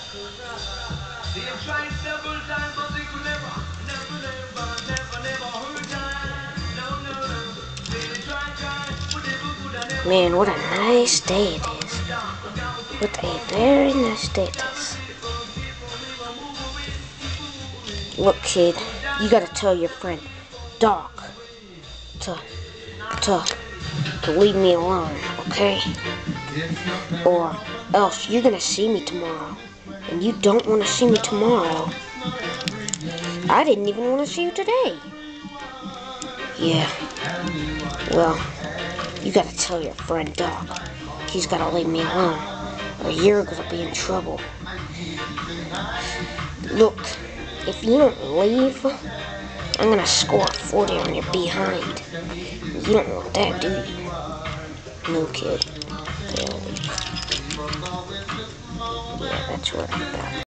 Man, what a nice day it is. What a very nice day it is. Look, kid, you gotta tell your friend, Doc, to leave me alone, okay? Or else you're gonna see me tomorrow, and you don't want to see me tomorrow. I didn't even want to see you today. Yeah, well, you gotta tell your friend Doc. He's gotta leave me alone, or you're gonna be in trouble. Look, if you don't leave, I'm gonna score 40 on your behind. You don't want that, do you? No, kid. Yeah, that's what I got.